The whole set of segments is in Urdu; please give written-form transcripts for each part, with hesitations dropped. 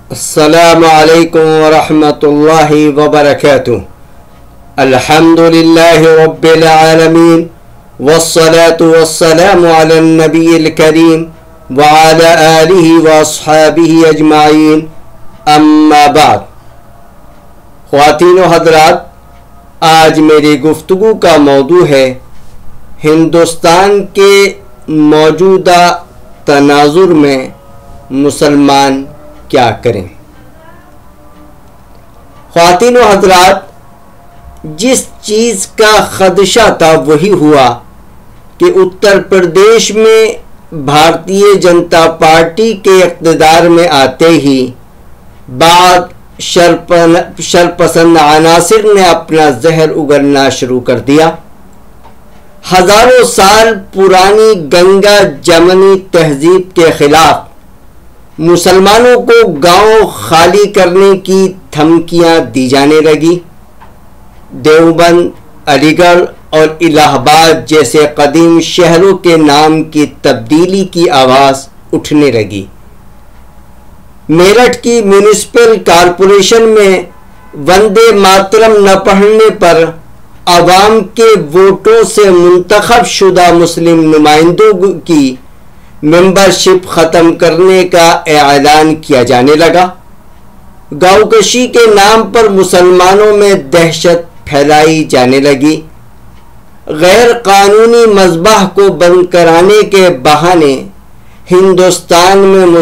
السلام علیکم ورحمۃ اللہ وبرکاتہ۔ الحمد للہ رب العالمین والصلاة والسلام علی النبی الکریم وعلی آلہ واصحابہ اجمعین، اما بعد۔ خواتین و حضرات، آج میری گفتگو کا موضوع ہے ہندوستان کے موجودہ تناظر میں مسلمان کیا کریں۔ خواتین و حضرات، جس چیز کا خدشہ تھا وہی ہوا کہ اتر پردیش میں بھارتیہ جنتا پارٹی کے اقتدار میں آتے ہی بعض شرپسند عناصر نے اپنا زہر اگلنا شروع کر دیا۔ ہزاروں سال پرانی گنگا جمنی تہذیب کے خلاف مسلمانوں کو گاؤں خالی کرنے کی دھمکیاں دی جانے لگی۔ دیوبند، علی گڑھ اور الہ آباد جیسے قدیم شہروں کے نام کی تبدیلی کی آواز اٹھنے لگی۔ میرٹھ کی میونسپل کارپوریشن میں وندے ماترم نہ پڑھنے پر عوام کے ووٹوں سے منتخب شدہ مسلم نمائندوں کی ممبرشپ ختم کرنے کا اعلان کیا جانے لگا۔ گاؤں کشی کے نام پر مسلمانوں میں دہشت پھیلائی جانے لگی۔ غیر قانونی مذبح کو بند کرانے کے بہانے ہندوستان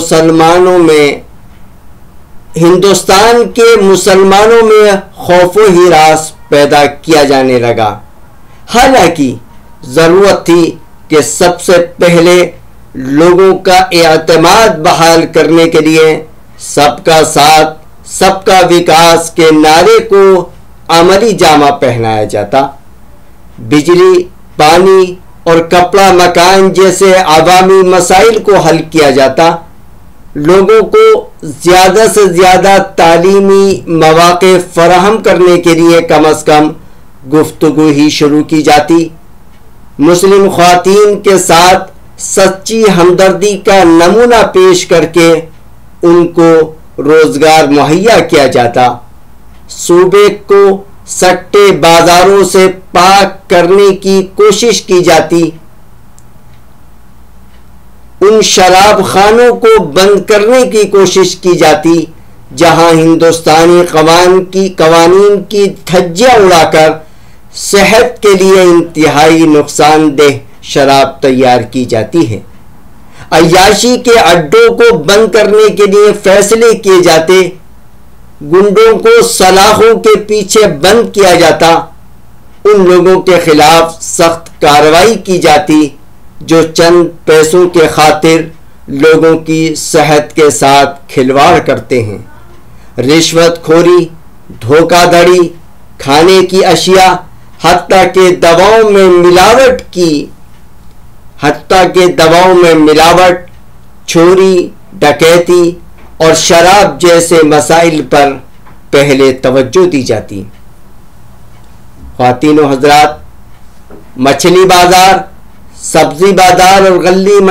کے مسلمانوں میں خوف و ہراس پیدا کیا جانے لگا۔ حالانکہ ضرورت تھی کہ سب سے پہلے لوگوں کا اعتماد بحال کرنے کے لیے سب کا ساتھ سب کا وکاس کے نعرے کو عملی جامہ پہنایا جاتا۔ بجلی، پانی اور کپڑا مکان جیسے عوامی مسائل کو حل کیا جاتا۔ لوگوں کو زیادہ سے زیادہ تعلیمی مواقع فراہم کرنے کے لیے کم از کم گفتگو ہی شروع کی جاتی۔ مسلم خواتین کے ساتھ سچی ہمدردی کا نمونہ پیش کر کے ان کو روزگار مہیا کیا جاتا۔ صوبے کو سٹے بازاروں سے پاک کرنے کی کوشش کی جاتی۔ ان شراب خانوں کو بند کرنے کی کوشش کی جاتی جہاں ہندوستانی قوانین کی دھجیاں اڑا کر صحت کے لیے انتہائی نقصان دہ شراب تیار کی جاتی ہے۔ عیاشی کے اڈوں کو بند کرنے کے لیے فیصلے کیے جاتے۔ گنڈوں کو سلاخوں کے پیچھے بند کیا جاتا۔ ان لوگوں کے خلاف سخت کارروائی کی جاتی جو چند پیسوں کے خاطر لوگوں کی صحت کے ساتھ کھلواڑ کرتے ہیں۔ رشوت خوری، دھوکہ دھڑی، کھانے کی اشیاء، حتیٰ کہ دواؤں میں ملاوٹ، چوری، ڈکیتی اور شراب جیسے مسائل پر پہلے توجہ دی جاتی۔ خواتین و حضرات، مچھلی بازار، سبزی بازار اور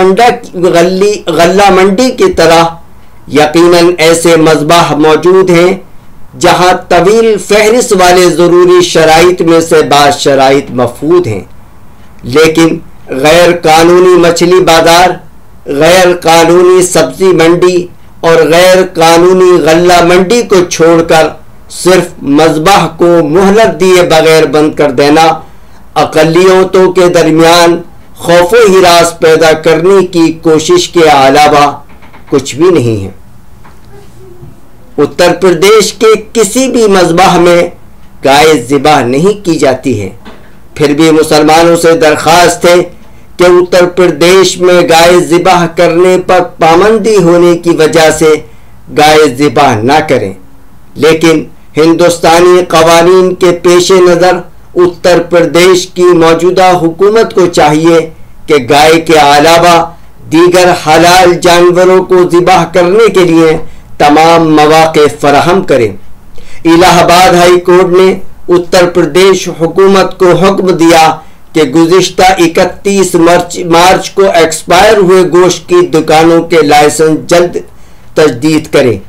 غلہ منڈی کی طرح یقیناً ایسے مذبح موجود ہیں جہاں طویل فہرست والے ضروری شرائط میں سے بعض شرائط مفقود ہیں، لیکن غیر قانونی مچھلی بازار، غیر قانونی سبزی منڈی اور غیر قانونی غلہ منڈی کو چھوڑ کر صرف مذبح کو مہلت دیے بغیر بند کر دینا اقلیتوں کے درمیان خوف و ہراس پیدا کرنے کی کوشش کے علاوہ کچھ بھی نہیں ہے۔ اتر پردیش کے کسی بھی مذبح میں گائے ذبح نہیں کی جاتی ہے، پھر بھی مسلمانوں سے درخواست ہے کہ اتر پردیش میں گائے ذبح کرنے پر پابندی ہونے کی وجہ سے گائے ذبح نہ کریں، لیکن ہندوستانی قوانین کے پیش نظر اتر پردیش کی موجودہ حکومت کو چاہیے کہ گائے کے علاوہ دیگر حلال جانوروں کو ذبح کرنے کے لیے تمام مواقع فراہم کریں۔ الہ آباد ہائی کورٹ نے اتر پردیش حکومت کو حکم دیا کہ گزشتہ 31 مارچ کو ایکسپائر ہوئے گوشت کی دکانوں کے لائسنس جلد تجدید کرے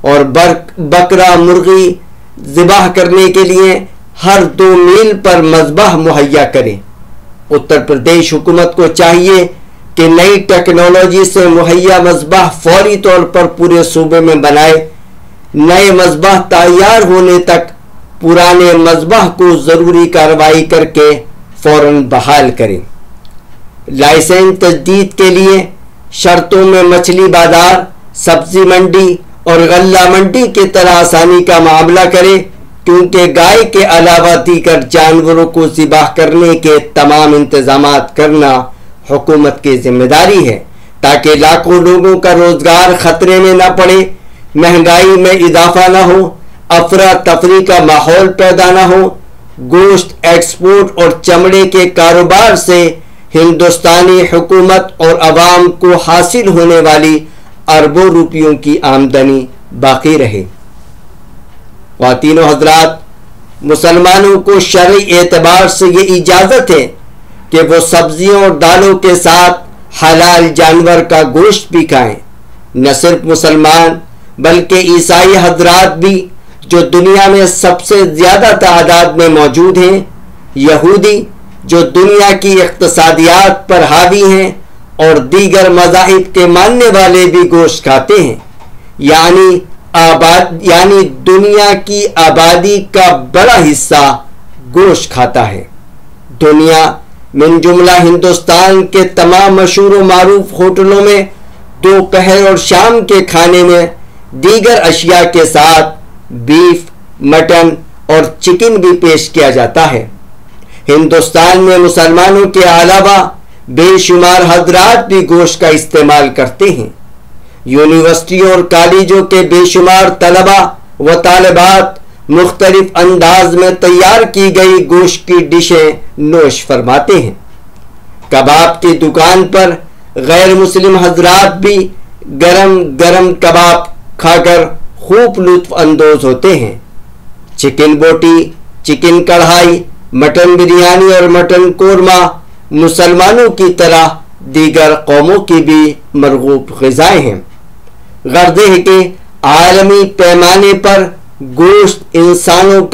اور بکرا مرغی ذبح کرنے کے لیے ہر 2 میل پر مذبح مہیا کرے۔ اتر پردیش حکومت کو چاہیے کہ نئی ٹیکنالوجی سے مہیا مذبح فوری طور پر پورے صوبے میں بنائے۔ نئے مذبح تیار ہونے تک پرانے مذبح کو ضروری کارروائی کر کے فوراً بحال کریں۔ لائسنس تجدید کے لیے شرطوں میں مچھلی بازار، سبزی منڈی اور غلہ منڈی کی طرح آسانی کا معاملہ کرے، کیونکہ گائے کے علاوہ دیگر جانوروں کو ذبح کرنے کے تمام انتظامات کرنا حکومت کی ذمہ داری ہے، تاکہ لاکھوں لوگوں کا روزگار خطرے میں نہ پڑے، مہنگائی میں اضافہ نہ ہو، افراتفری کا ماحول پیدا نہ ہو۔ گوشت ایکسپورٹ اور چمڑے کے کاروبار سے ہندوستانی حکومت اور عوام کو حاصل ہونے والی اربوں روپیوں کی آمدنی باقی رہے۔ خواتین و حضرات، مسلمانوں کو شرعی اعتبار سے یہ اجازت ہے کہ وہ سبزیوں اور دالوں کے ساتھ حلال جانور کا گوشت بھی کھائیں۔ نہ صرف مسلمان بلکہ عیسائی حضرات بھی، جو دنیا میں سب سے زیادہ تعداد میں موجود ہیں، یہودی جو دنیا کی اقتصادیات پر حاوی ہیں، اور دیگر مذاہب کے ماننے والے بھی گوشت کھاتے ہیں، یعنی دنیا کی آبادی کا بڑا حصہ گوشت کھاتا ہے۔ دنیا من جملہ ہندوستان کے تمام مشہور و معروف ہوٹلوں میں دوپہر اور شام کے کھانے میں دیگر اشیاء کے ساتھ بیف، مٹن اور چکن بھی پیش کیا جاتا ہے۔ ہندوستان میں مسلمانوں کے علاوہ بے شمار حضرات بھی گوشت کا استعمال کرتے ہیں۔ یونیورسٹیوں اور کالجوں کے بے شمار طلبہ و طالبات مختلف انداز میں تیار کی گئی گوشت کی ڈشیں نوش فرماتے ہیں۔ کباب کی دکان پر غیر مسلم حضرات بھی گرم گرم کباب کھا کر خوب لطف اندوز ہوتے ہیں۔ چکن بوٹی، چکن کڑھائی، مٹن بریانی اور مٹن قورمہ مسلمانوں کی طرح دیگر قوموں کی بھی مرغوب غذائیں ہیں۔ غرض ہے کہ عالمی پیمانے پر گوشت انسانوں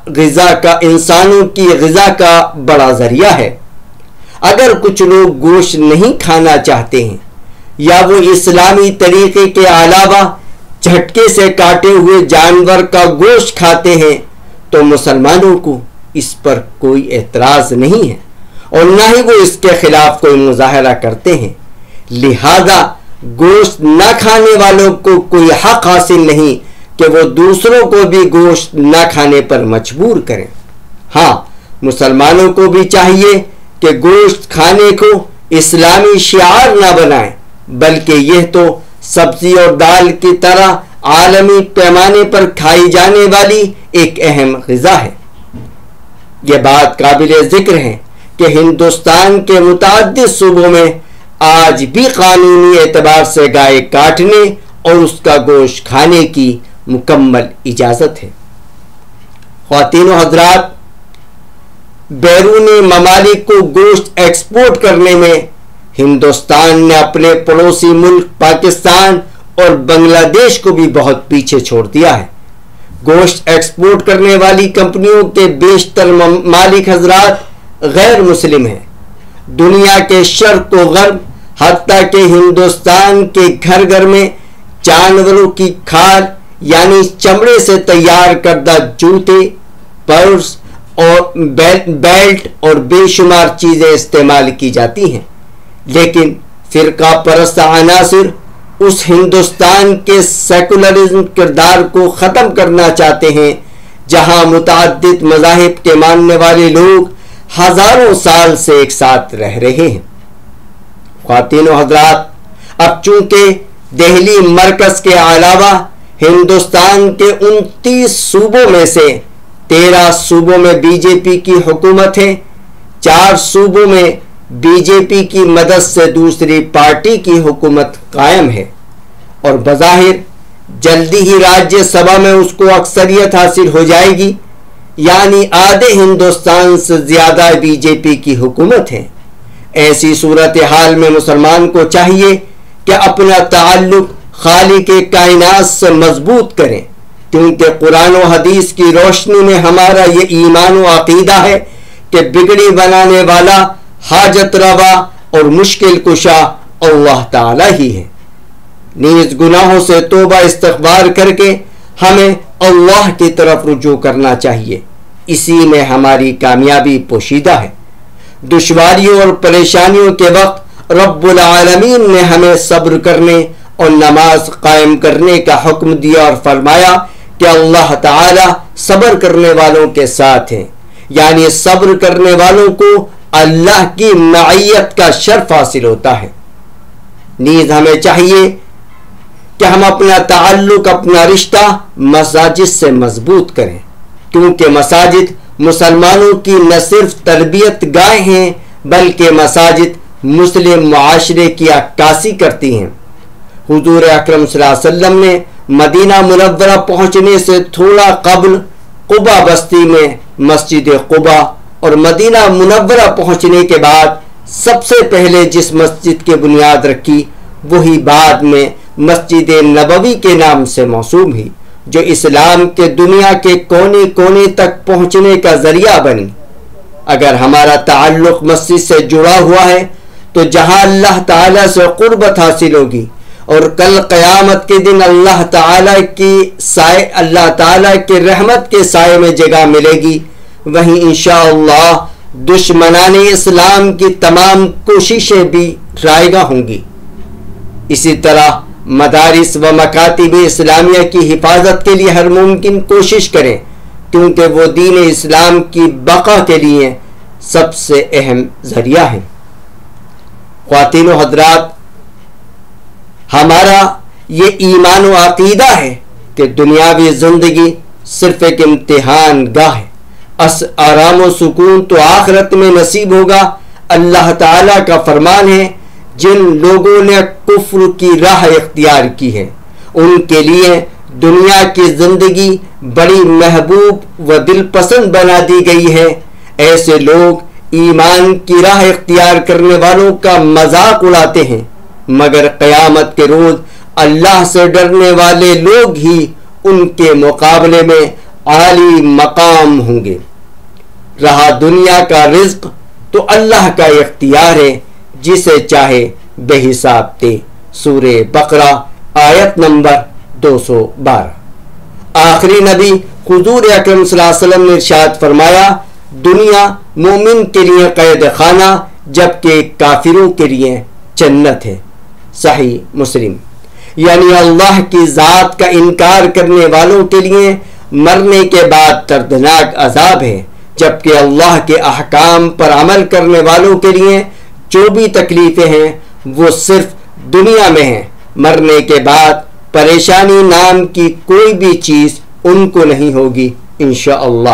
کی غذا کا بڑا ذریعہ ہے۔ اگر کچھ لوگ گوشت نہیں کھانا چاہتے ہیں یا وہ اسلامی طریقے کے علاوہ جھٹکے سے کاٹے ہوئے جانور کا گوشت کھاتے ہیں تو مسلمانوں کو اس پر کوئی اعتراض نہیں ہے، اور نہ ہی وہ اس کے خلاف کوئی مظاہرہ کرتے ہیں۔ لہذا گوشت نہ کھانے والوں کو کوئی حق حاصل نہیں کہ وہ دوسروں کو بھی گوشت نہ کھانے پر مجبور کریں۔ ہاں، مسلمانوں کو بھی چاہیے کہ گوشت کھانے کو اسلامی شعار نہ بنائیں، بلکہ یہ تو سبزی اور دال کی طرح عالمی پیمانے پر کھائی جانے والی ایک اہم غذا ہے۔ یہ بات قابل ذکر ہے کہ ہندوستان کے متعدد صوبوں میں آج بھی قانونی اعتبار سے گائے کاٹنے اور اس کا گوشت کھانے کی مکمل اجازت ہے۔ خواتین و حضرات، بیرونی ممالک کو گوشت ایکسپورٹ کرنے میں ہندوستان نے اپنے پڑوسی ملک پاکستان اور بنگلہ دیش کو بھی بہت پیچھے چھوڑ دیا ہے۔ گوشت ایکسپورٹ کرنے والی کمپنیوں کے بیشتر مالک حضرات غیر مسلم ہیں۔ دنیا کے شرق و غرب، حتیٰ کہ ہندوستان کے گھر گھر میں جانوروں کی کھال یعنی چمڑے سے تیار کردہ جوتے، پرس اور بیلٹ اور بے شمار چیزیں استعمال کی جاتی ہیں، لیکن فرقہ پرست عناصر اس ہندوستان کے سیکولرزم کردار کو ختم کرنا چاہتے ہیں جہاں متعدد مذاہب کے ماننے والے لوگ ہزاروں سال سے ایک ساتھ رہ رہے ہیں۔ خواتین و حضرات، اب چونکہ دہلی مرکز کے علاوہ ہندوستان کے 29 صوبوں میں سے 13 صوبوں میں بی جے پی کی حکومت ہے، 4 صوبوں میں بی جے پی کی مدد سے دوسری پارٹی کی حکومت قائم ہے، اور بظاہر جلدی ہی راجیہ سبھا میں اس کو اکثریت حاصل ہو جائے گی، یعنی آدھے ہندوستان سے زیادہ بی جے پی کی حکومت ہے۔ ایسی صورتحال میں مسلمان کو چاہیے کہ اپنا تعلق خالق کائنات سے مضبوط کریں، کیونکہ قرآن و حدیث کی روشنی میں ہمارا یہ ایمان و عقیدہ ہے کہ بگڑی بنانے والا، حاجت روا اور مشکل کشا اللہ تعالی ہی ہے۔ نیز گناہوں سے توبہ استغفار کر کے ہمیں اللہ کی طرف رجوع کرنا چاہیے، اسی میں ہماری کامیابی پوشیدہ ہے۔ دشواریوں اور پریشانیوں کے وقت رب العالمین نے ہمیں صبر کرنے اور نماز قائم کرنے کا حکم دیا اور فرمایا کہ اللہ تعالی صبر کرنے والوں کے ساتھ ہیں، یعنی صبر کرنے والوں کو اللہ کی معیت کا شرف حاصل ہوتا ہے۔ نیز ہمیں چاہیے کہ ہم اپنا تعلق، اپنا رشتہ مساجد سے مضبوط کریں، کیونکہ مساجد مسلمانوں کی نہ صرف تربیت گاہ ہیں بلکہ مساجد مسلم معاشرے کی عکاسی کرتی ہیں۔ حضور اکرم صلی اللہ علیہ وسلم نے مدینہ منورہ پہنچنے سے تھوڑا قبل قبا بستی میں مسجد قبا اور مدینہ منورہ پہنچنے کے بعد سب سے پہلے جس مسجد کی بنیاد رکھی وہی بعد میں مسجد نبوی کے نام سے موسوم ہوئی، جو اسلام کے دنیا کے کونے کونے تک پہنچنے کا ذریعہ بنی۔ اگر ہمارا تعلق مسجد سے جڑا ہوا ہے تو جہاں اللہ تعالیٰ سے قربت حاصل ہوگی اور کل قیامت کے دن اللہ تعالیٰ کے رحمت کے سائے میں جگہ ملے گی، وہیں انشاءاللہ دشمنان اسلام کی تمام کوششیں بھی رائگاں ہوں گی۔ اسی طرح مدارس و مکاتب اسلامیہ کی حفاظت کے لیے ہر ممکن کوشش کریں، کیونکہ وہ دین اسلام کی بقا کے لیے سب سے اہم ذریعہ ہے۔ خواتین و حضرات، ہمارا یہ ایمان و عقیدہ ہے کہ دنیاوی زندگی صرف ایک امتحان گاہ ہے، آرام و سکون تو آخرت میں نصیب ہوگا۔ اللہ تعالیٰ کا فرمان ہے، جن لوگوں نے کفر کی راہ اختیار کی ہے ان کے لیے دنیا کی زندگی بڑی محبوب و دل پسند بنا دی گئی ہے۔ ایسے لوگ ایمان کی راہ اختیار کرنے والوں کا مذاق اڑاتے ہیں، مگر قیامت کے روز اللہ سے ڈرنے والے لوگ ہی ان کے مقابلے میں عالی مقام ہوں گے۔ رہا دنیا کا رزق تو اللہ کا اختیار ہے، جسے چاہے بے حساب دے۔ سورہ بقرہ آیت نمبر 212۔ آخری نبی حضور اکرم صلی اللہ علیہ وسلم نے ارشاد فرمایا، دنیا مومن کے لیے قید خانہ جبکہ کافروں کے لیے جنت ہے۔ صحیح مسلم۔ یعنی اللہ کی ذات کا انکار کرنے والوں کے لیے مرنے کے بعد دردناک عذاب ہے، جبکہ اللہ کے احکام پر عمل کرنے والوں کے لیے جو بھی تکلیفیں ہیں وہ صرف دنیا میں ہیں، مرنے کے بعد پریشانی نام کی کوئی بھی چیز ان کو نہیں ہوگی انشاءاللہ۔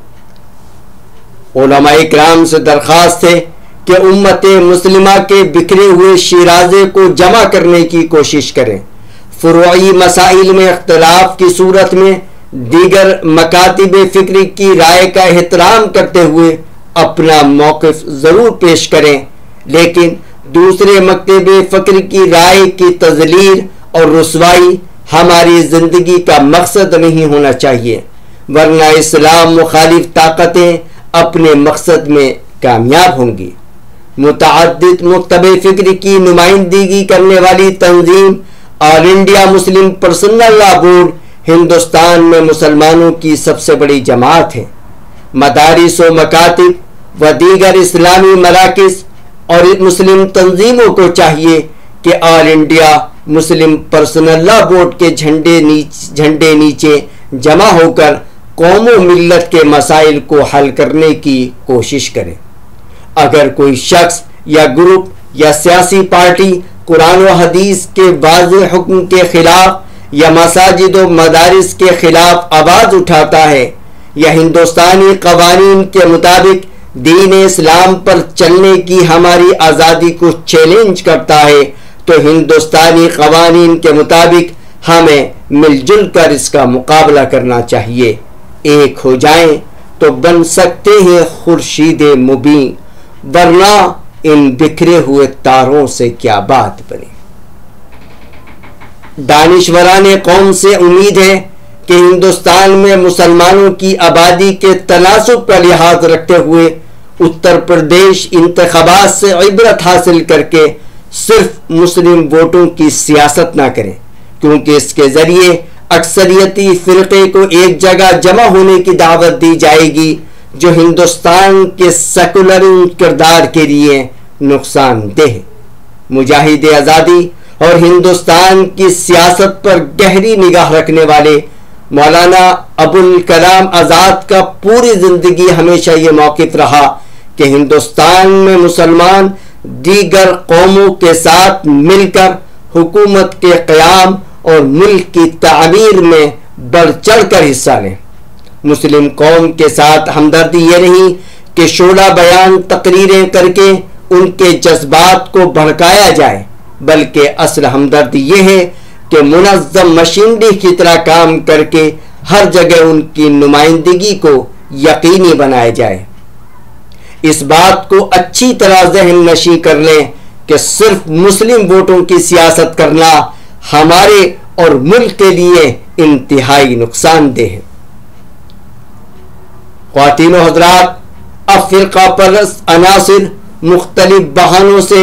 علماء اکرام سے درخواست ہے کہ امت مسلمہ کے بکھرے ہوئے شیرازے کو جمع کرنے کی کوشش کریں، فروعی مسائل میں اختلاف کی صورت میں دیگر مکاتب فکری کی رائے کا احترام کرتے ہوئے اپنا موقف ضرور پیش کریں، لیکن دوسرے مکتب فکر کی رائے کی تضلیل اور رسوائی ہماری زندگی کا مقصد نہیں ہونا چاہیے، ورنہ اسلام مخالف طاقتیں اپنے مقصد میں کامیاب ہوں گی۔ متعدد مکتب فکر کی نمائندگی کرنے والی تنظیم All India Muslim Personal Law Board Hindustan میں مسلمانوں کی سب سے بڑی جماعت ہے۔ مدارس و مکاتب و دیگر اسلامی مراکز اور مسلم تنظیموں کو چاہیے کہ All India Muslim Personal Law Board کے جھنڈے نیچے جمع ہو کر قوم و ملت کے مسائل کو حل کرنے کی کوشش کریں۔ اگر کوئی شخص یا گروپ یا سیاسی پارٹی قرآن و حدیث کے واضح حکم کے خلاف یا مساجد و مدارس کے خلاف آواز اٹھاتا ہے یا ہندوستانی قوانین کے مطابق دین اسلام پر چلنے کی ہماری آزادی کو چیلنج کرتا ہے، تو ہندوستانی قوانین کے مطابق ہمیں مل جل کر اس کا مقابلہ کرنا چاہیے۔ ایک ہو جائیں تو بن سکتے ہیں خورشید مبین، ورنہ ان بکھرے ہوئے تاروں سے کیا بات بنے۔ دانشوران قوم سے امید ہے کہ ہندوستان میں مسلمانوں کی آبادی کے تناسب کا لحاظ رکھتے ہوئے اتر پردیش انتخابات سے عبرت حاصل کر کے صرف مسلم ووٹوں کی سیاست نہ کریں، کیونکہ اس کے ذریعے اکثریتی فرقے کو ایک جگہ جمع ہونے کی دعوت دی جائے گی، جو ہندوستان کے سیکولر کردار کے لیے نقصان دہ ہے۔ مجاہد آزادی اور ہندوستان کی سیاست پر گہری نگاہ رکھنے والے مولانا ابوالکلام آزاد کا پوری زندگی ہمیشہ یہ موقف رہا کہ ہندوستان میں مسلمان دیگر قوموں کے ساتھ مل کر حکومت کے قیام اور ملک کی تعمیر میں بڑھ چڑھ کر حصہ لیں۔ مسلم قوم کے ساتھ ہمدردی یہ نہیں کہ شعلہ بیان تقریریں کر کے ان کے جذبات کو بھڑکایا جائے، بلکہ اصل ہمدردی یہ ہے کہ منظم مشینری کی طرح کام کر کے ہر جگہ ان کی نمائندگی کو یقینی بنایا جائے۔ اس بات کو اچھی طرح ذہن نشیں کر لیں کہ صرف مسلم ووٹوں کی سیاست کرنا ہمارے اور ملک کے لیے انتہائی نقصان دہ ہے۔ خواتین و حضرات، اب فرقہ پرست عناصر مختلف بہانوں سے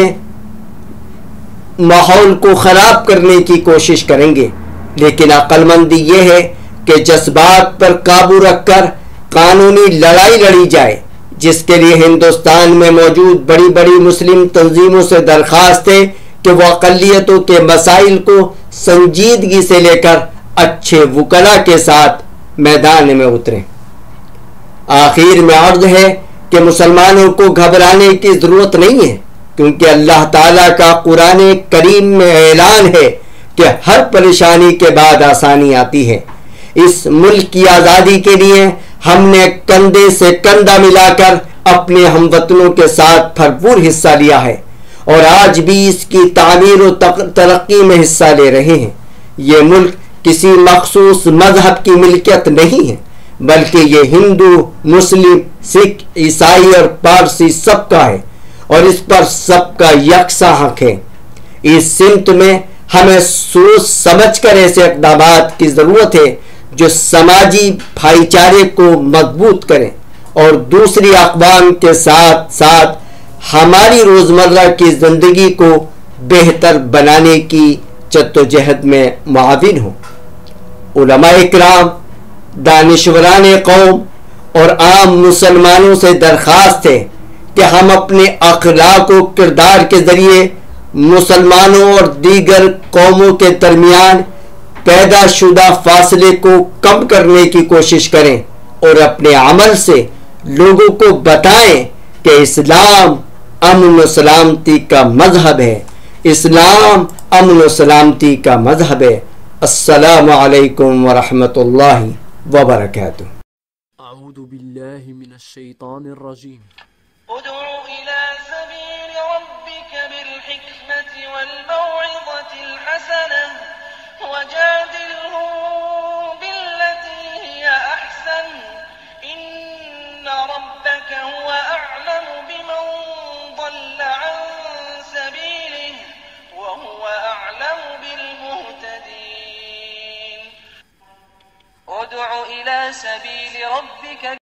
ماحول کو خراب کرنے کی کوشش کریں گے، لیکن عقل مندی یہ ہے کہ جذبات پر قابو رکھ کر قانونی لڑائی لڑی جائے، جس کے لیے ہندوستان میں موجود بڑی بڑی مسلم تنظیموں سے درخواست ہے کہ وہ اقلیتوں کے مسائل کو سنجیدگی سے لے کر اچھے وکلاء کے ساتھ میدان میں اتریں۔ آخر میں عرض ہے کہ مسلمانوں کو گھبرانے کی ضرورت نہیں ہے، کیونکہ اللہ تعالیٰ کا قرآن کریم میں اعلان ہے کہ ہر پریشانی کے بعد آسانی آتی ہے۔ اس ملک کی آزادی کے لیے ہم نے کندھے سے کندھا ملا کر اپنے ہم وطنوں کے ساتھ بھرپور حصہ لیا ہے، اور آج بھی اس کی تعمیر و ترقی میں حصہ لے رہے ہیں۔ یہ ملک کسی مخصوص مذہب کی ملکیت نہیں ہے، بلکہ یہ ہندو، مسلم، سکھ، عیسائی اور پارسی سب کا ہے، اور اس پر سب کا یکساں حق ہے۔ اس سمت میں ہمیں سوچ سمجھ کر ایسے اقدامات کی ضرورت ہے جو سماجی بھائی چارے کو مضبوط کریں اور دوسری اقوام کے ساتھ ساتھ ہماری روزمرہ کی زندگی کو بہتر بنانے کی جدوجہد میں معاون ہوں۔ علماء اکرام، دانشوران قوم اور عام مسلمانوں سے درخواست ہے کہ ہم اپنے اخلاق و کردار کے ذریعے مسلمانوں اور دیگر قوموں کے درمیان پیدا شدہ فاصلے کو کم کرنے کی کوشش کریں، اور اپنے عمل سے لوگوں کو بتائیں کہ اسلام امن و سلامتی کا مذہب ہے، اسلام امن و سلامتی کا مذہب ہے۔ السلام علیکم ورحمۃ اللہ وبرکاتہ۔ اعوذ باللہ من الشیطان الرجیم۔ ادع إلى سبيل ربك بالحكمة والموعظة الحسنة وجادلهم بالتي هي أحسن إن ربك هو أعلم بمن ضل عن سبيله وهو أعلم بالمهتدين ادع إلى سبيل ربك